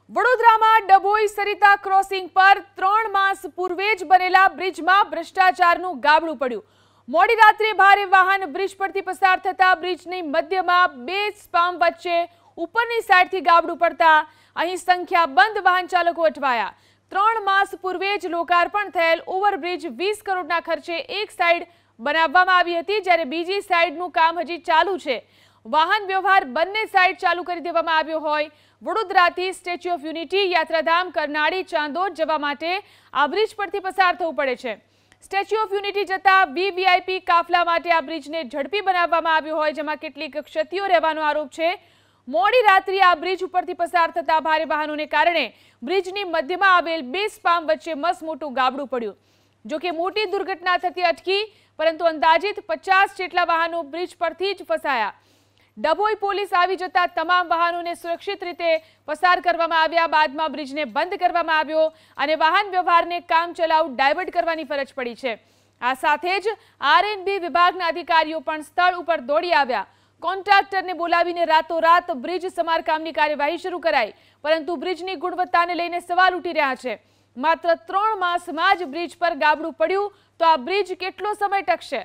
વડોદરામાં ડભોઈ સરિતા ક્રોસિંગ પર 3 માસ પૂર્વે જ બનેલા બ્રિજમાં ભ્રષ્ટાચારનું ગાબડું પડ્યું। મોડી રાત્રે ભારે વાહન બ્રિજ પરથી પસાર થતા બ્રિજની મધ્યમાં બે સ્પામ વચ્ચે ઉપરની સાઈડથી ગાબડું પડતા અહીં સંખ્યાબંધ વાહન ચાલકો અટવાયા। 3 માસ પૂર્વે જ લોકાર્પણ થયેલ ઓવરબ્રિજ 20 કરોડના ખર્ચે એક સાઈડ બનાવવામાં આવી હતી, જ્યારે બીજી સાઈડનું કામ હજી ચાલુ છે। વાહન વ્યવહાર બંને સાઈડ ચાલુ કરી દેવામાં આવ્યો હોય। વડોદરાથી સ્ટેચ્યુ ઓફ યુનિટી, યાત્રાધામ, કરનાળી, ચાંદોદ જવા માટે આ બ્રિજ પરથી પસાર થવું પડે છે। સ્ટેચ્યુ ઓફ યુનિટી જતા વીવીઆઈપી કાફલા માટે આ બ્રિજને ઝડપી બનાવવામાં આવ્યો હોય, જેમાં કેટલીક ક્ષતિઓ રહેવાનો આરોપ છે। મોડી રાત્રે આ બ્રિજ ઉપરથી પસાર થતા ભારે વાહનોને કારણે બ્રિજની મધ્યમાં આવેલ બે સ્પામ વચ્ચે મસમોટું ગાબડું પડ્યું। જો કે મોટી દુર્ઘટના થતી અટકી, પરંતુ અંદાજિત 50 જેટલા વાહનો બ્રિજ પરથી જ ફસાયા। ડભોઈ પોલીસ આવી જતા તમામ વાહનોને સુરક્ષિત રીતે પસાર કરવામાં આવ્યા। બાદમાં બ્રિજને બંધ કરવામાં આવ્યો અને વાહન વ્યવહારને કામચલાઉ ડાયવર્ટ કરવાની ફરજ પડી છે। આ સાથે જ આરએનબી વિભાગના અધિકારીઓ પણ સ્થળ ઉપર દોડી આવ્યા। કોન્ટ્રાક્ટરને બોલાવીને રાતોરાત બ્રિજ સમારકામની કાર્યવાહી શરૂ કરાઈ, પરંતુ બ્રિજની ગુણવત્તાને લઈને સવાલ ઉઠી રહ્યા છે। માત્ર 3 માસમાં જ બ્રિજ પર ગાબડું પડ્યું તો આ બ્રિજ કેટલો સમય ટકશે?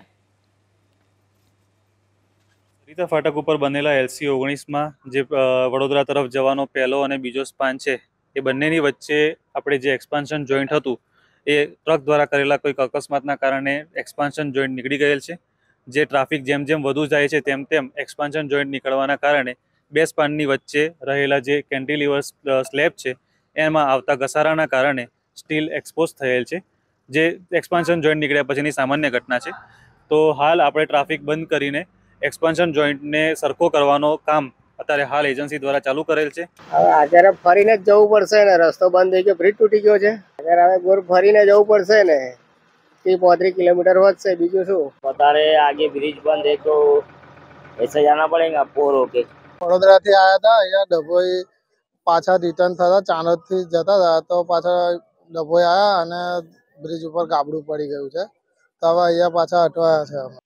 સરિતા ફાટક ઉપર બનેલા LC-19 માં જે વડોદરા તરફ જવાનો પહેલો અને બીજો સ્પાન છે, એ બંનેની વચ્ચે આપણે જે એક્સપાન્શન જોઈન્ટ હતું એ ટ્રક દ્વારા કરેલા કોઈક અકસ્માતના કારણે એક્સપાન્શન જોઈન્ટ નીકળી ગયેલ છે। જે ટ્રાફિક જેમ જેમ વધુ જાય છે તેમ એક્સપાન્શન જોઈન્ટ નીકળવાના કારણે બે સ્પાનની વચ્ચે રહેલા જે કેન્ટિલીવર સ્લેબ છે એમાં આવતા ઘસારાના કારણે સ્ટીલ એક્સપોઝ થયેલ છે, જે એક્સપાન્શન જોઈન્ટ નીકળ્યા પછીની સામાન્ય ઘટના છે। તો હાલ આપણે ટ્રાફિક બંધ કરીને એક્સપાન્શન જોઈન્ટને સરખો કરવાનો કામ અત્યારે હાલ એજન્સી દ્વારા ચાલુ કરેલ છે। હવે અત્યારે ફરીને જ જવું પડશે ને, રસ્તો બંધ થઈ ગયો, બ્રિજ તૂટી ગયો છે। અત્યારે હવે ગોર ફરીને જવું પડશે ને, 30-35 કિલોમીટર વધશે, બીજું શું। बतारे आगे ब्रिज बंद है तो ऐसे जाना पड़ेगा पोर होके। વડોદરાથી આવ્યા હતા, અહીંયા ડભોઈ પાછા રિટર્ન થતા ચાણોદથી જતા હતા તો પાછા ડભોઈ આવ્યા અને બ્રિજ ઉપર ગાબડું પડી ગયું છે, તો હવે અહીંયા પાછા અટવાયા છે।